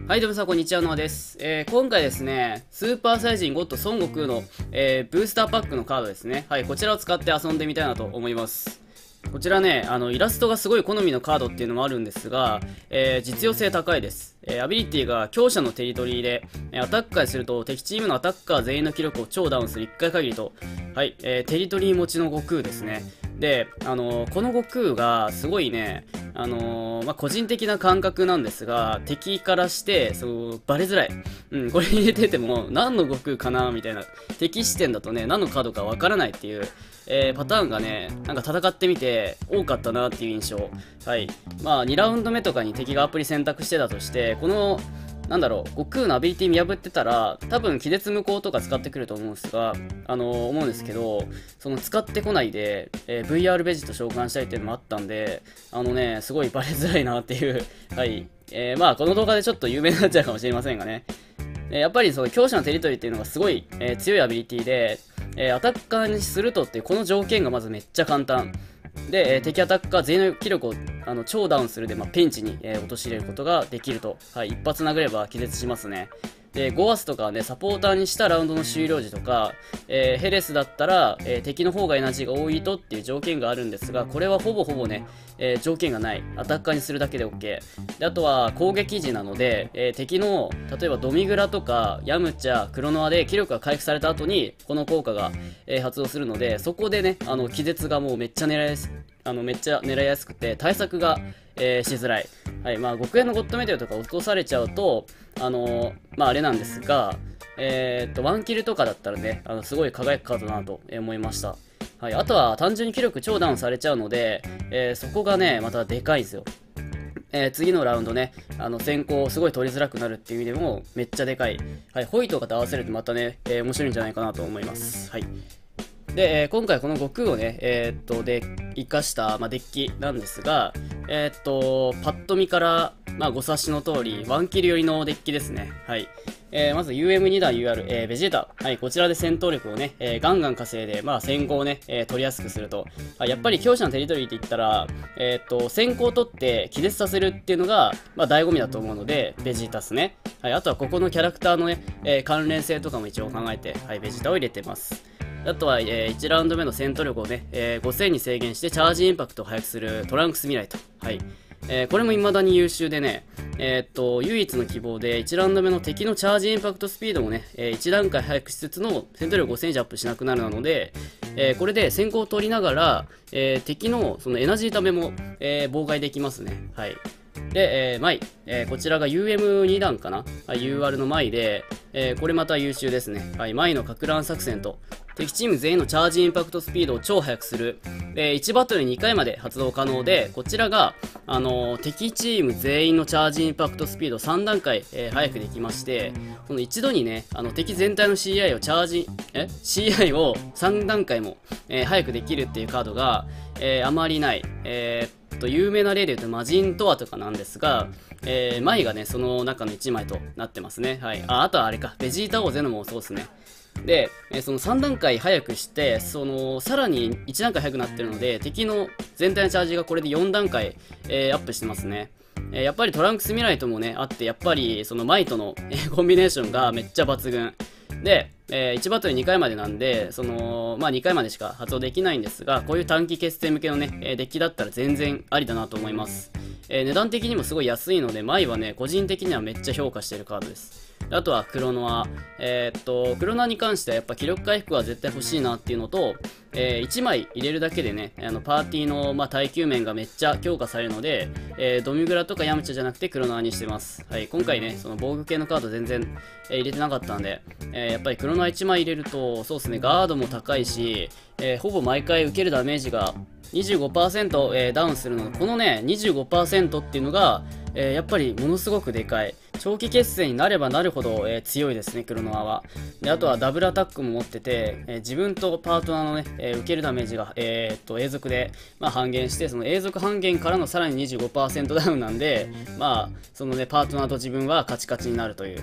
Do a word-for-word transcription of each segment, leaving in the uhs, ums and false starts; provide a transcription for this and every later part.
はい、どうもさん、こんにちは、ノアです。えー、今回ですね、スーパーサイジンゴッド孫悟空の、えー、ブースターパックのカードですね。はい、こちらを使って遊んでみたいなと思います。こちらね、あの、イラストがすごい好みのカードっていうのもあるんですが、えー、実用性高いです。えー、アビリティが強者のテリトリーで、えーアタッカーすると敵チームのアタッカー全員の記録を超ダウンするいっかい限りと、はい、えー、テリトリー持ちの悟空ですね。で、あのーこの悟空がすごいね、あのーまあ、個人的な感覚なんですが、敵からしてそうバレづらい、うん、これ入れてても何の悟空かなみたいな、敵視点だとね何のカードかわからないっていう、えーパターンがね、なんか戦ってみて多かったなっていう印象。はい、まあにラウンド目とかに敵がアプリ選択してたとして、このなんだろう、悟空のアビリティ見破ってたら、多分気絶無効とか使ってくると思うんですが、あのー思うんですけど、その使ってこないで、えー ブイアール ベジと召喚したいっていうのもあったんで、あのね、すごいバレづらいなっていう、はい。えーまあ、この動画でちょっと有名になっちゃうかもしれませんがね。えーやっぱりその強者のテリトリーっていうのがすごい、えー強いアビリティで、えーアタッカーにするとっていうこの条件がまずめっちゃ簡単。で、えー敵アタッカー全員の気力をあの超ダウンするで、まあ、ピンチに、えー陥れることができると。はい、一発殴れば気絶しますね。で、ゴアスとかはね、サポーターにしたラウンドの終了時とか、えーヘレスだったら、えー敵の方がエナジーが多いとっていう条件があるんですが、これはほぼほぼね、えー条件がない。アタッカーにするだけで OK。で、あとは攻撃時なので、えー敵の、例えばドミグラとか、ヤムチャ、クロノアで気力が回復された後に、この効果が、えー発動するので、そこでね、あの、気絶がもうめっちゃ狙いやすあのめっちゃ狙いやすくて対策が、えーしづらい。はい、まあ極限のゴッドメテオとか落とされちゃうと、あのーまああれなんですが、えーっとワンキルとかだったらね、あのすごい輝くカードだなと思いました。はい、あとは単純に気力超ダウンされちゃうので、えーそこがねまたでかいんですよ。えー次のラウンドね、あの先行すごい取りづらくなるっていう意味でもめっちゃでかい。はい、ホイとかと合わせるとまたね、えー面白いんじゃないかなと思います。はい。で、えー今回この悟空をね、えーっと、で、活かした、まあ、デッキなんですが、えーっと、パッと見から、まあ、ご察しの通り、ワンキル寄りのデッキですね。はい。えーまず ユーエムに 段 ユーアール、えーベジータ。はい、こちらで戦闘力をね、えーガンガン稼いで、まあ、先行をね、えー取りやすくすると。はい、やっぱり強者のテリトリーって言ったら、えーっと、先行を取って気絶させるっていうのが、まあ、醍醐味だと思うので、ベジータっすね。はい、あとはここのキャラクターのね、えー関連性とかも一応考えて、はい、ベジータを入れてます。あとは、えーいちラウンド目の戦闘力をね、えーごせんに制限してチャージインパクトを速くするトランクス未来と。はい。えーこれも未だに優秀でね、えーっと、唯一の希望でいちラウンド目の敵のチャージインパクトスピードもね、えーいち段階速くしつつの戦闘力ごせん以上アップしなくなるので、えーこれで先行を取りながら、えー敵のそのエナジーためも、えー妨害できますね。はい。で、えー、マイ、えーこちらが ユーエムに 段かな、はい、ユーアール のマイで、えーこれまた優秀ですね。はい、マイのか乱作戦と、敵チーム全員のチャージインパクトスピードを超速くする、えーいちバトルににかいまで発動可能で、こちらが、あのー敵チーム全員のチャージインパクトスピードをさん段階、えー速くできまして、この一度にね、あの敵全体の シーアイ をチャージ、え シーアイ をさん段階も、えー速くできるっていうカードが、えーあまりない。えーと有名な例で言うと魔人とはとかなんですが、えー、マイがねその中のいちまいとなってますね。はい。ああとはあれか、ベジータ王ゼノもそうですね。で、えーそのさん段階早くしてそのさらにいち段階早くなってるので、敵の全体のチャージがこれでよん段階、えーアップしてますね。えーやっぱりトランクス未来ともねあって、やっぱりそのマイとのえーコンビネーションがめっちゃ抜群で、えーいちバトルにかいまでなんで、そのまあにかいまでしか発動できないんですが、こういう短期決戦向けのね、えーデッキだったら全然ありだなと思います。えー値段的にもすごい安いので、マイはね個人的にはめっちゃ評価してるカードです。あとはクロノア、えーっとクロノアに関してはやっぱ気力回復は絶対欲しいなっていうのと、えーいちまい入れるだけでね、あのパーティーの、まあ、耐久面がめっちゃ強化されるので、えードミグラとかヤムチャじゃなくてクロノアにしてます。はい、今回ねその防具系のカード全然、えー入れてなかったんで、えーやっぱりクロノアいちまい入れるとそうですね、ガードも高いし、えーほぼ毎回受けるダメージがにじゅうごパーセント、えーダウンするので、このね にじゅうごパーセント っていうのが、えーやっぱりものすごくでかい。長期決戦になればなるほど、えー強いですね、クロノアは。で、あとはダブルアタックも持ってて、えー自分とパートナーのね、えー受けるダメージが、えーっと永続で、まあ、半減して、その永続半減からのさらに にじゅうごパーセント ダウンなんで、まあそのねパートナーと自分はカチカチになるという。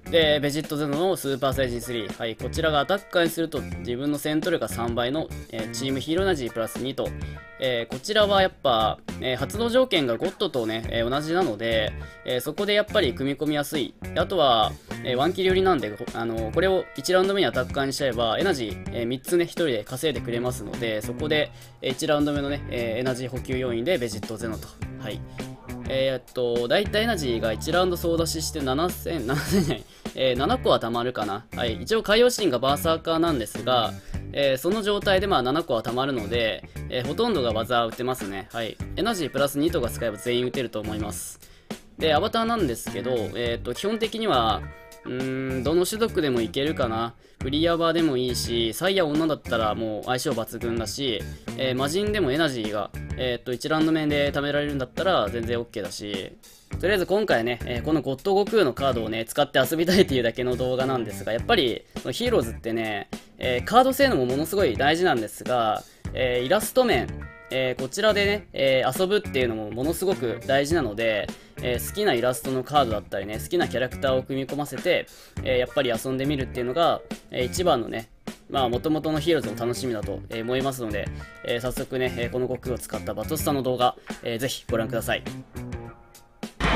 で、ベジットゼノのスーパーサイジンスリー。はい、こちらがアタッカーにすると自分の戦闘力がさんばいの、えー、チームヒーローエナジープラスにと、えー、こちらはやっぱ、えー、発動条件がゴッドとね、えー、同じなので、えー、そこでやっぱり組み込みやすい。あとは、えー、ワンキル寄りなんで、あのー、これをいちラウンド目にアタッカーにしちゃえば、エナジー、えー、みっつね、ひとりで稼いでくれますので、そこで、えー、いちラウンド目のね、えー、エナジー補給要員でベジットゼノと。はい。えー、っと、だいたいエナジーがいちラウンド総出ししてななせん、ななせんじゃない、えー、ななこは貯まるかな。はい。一応、海洋神がバーサーカーなんですが、えー、その状態でまあななこは貯まるので、えー、ほとんどが技打てますね。はい。エナジープラスにとか使えば全員打てると思います。で、アバターなんですけど、えー、っと、基本的には、うーん、どの種族でもいけるかな。フリーアバーでもいいし、サイヤ女だったらもう相性抜群だし、えー、魔人でもエナジーが、えー、っと、いちラウンド目で貯められるんだったら全然 OK だし、とりあえず今回ね、えー、このゴッド悟空のカードをね、使って遊びたいっていうだけの動画なんですが、やっぱり、ヒーローズってね、えー、カード性能もものすごい大事なんですが、えー、イラスト面、えー、こちらでね、えー、遊ぶっていうのもものすごく大事なので、えー、好きなイラストのカードだったりね、好きなキャラクターを組み込ませて、えー、やっぱり遊んでみるっていうのが、えー、一番のね、まあ元々のヒーローズの楽しみだと思いますので、えー、早速ね、えー、この悟空を使ったバトスタの動画、えー、ぜひご覧ください。 熱い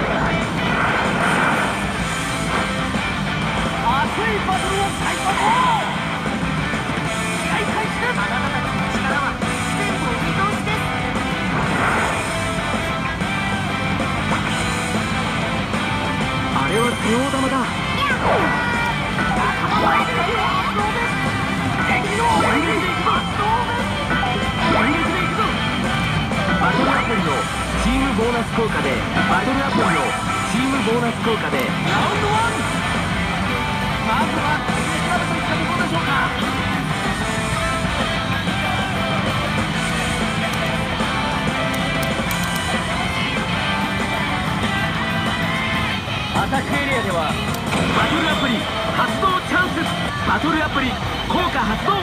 バトルを開催開会してあなたたちの力は全部お見通しです。あれは手大玉だ。バトルアプリのチームボーナス効果でバトルアプリのチームボーナス効果でラウンドワン。まずはこれからといったところでしょうか。アタックエリアではバトルアプリ発動チャンス。バトルアプリ効果発動。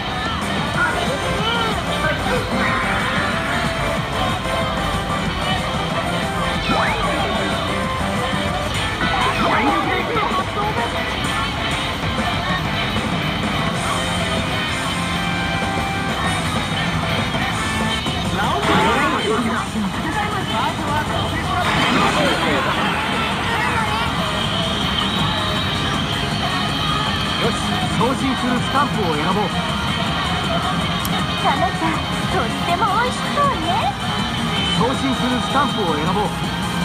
送信するスタンプを選ぼう。かなちゃん、とっても美味しそうね。送信するスタンプを選ぼう。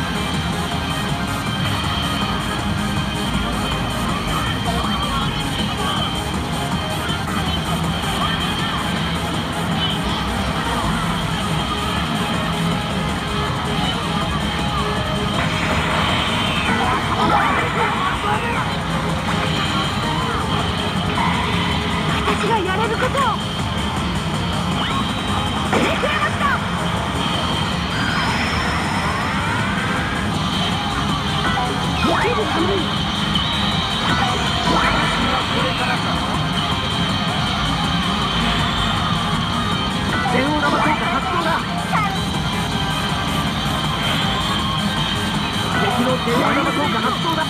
私がやれることをしてくれました。生きるために電王玉効果発動だ。敵の電王玉効果発動だ。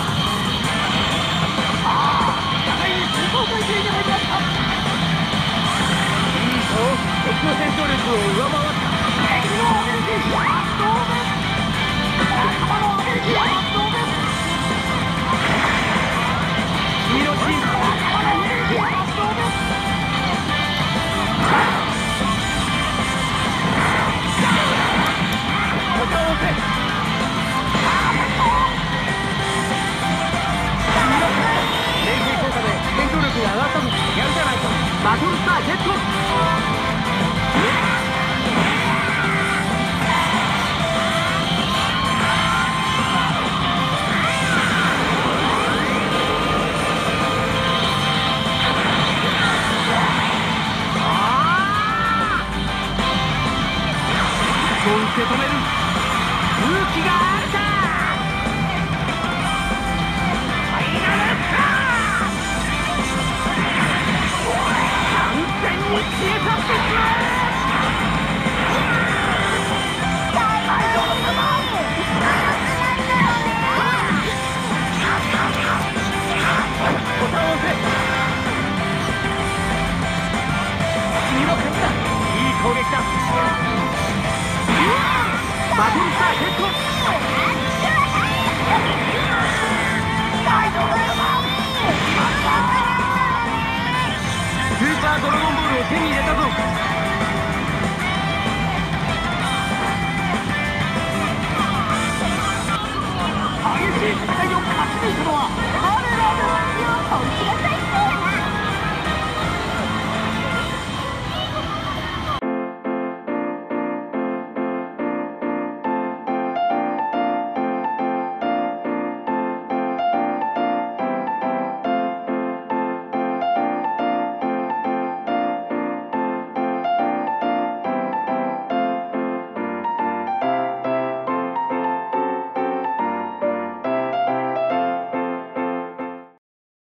敵の戦闘力を上回った。敵のエネルギー発動です。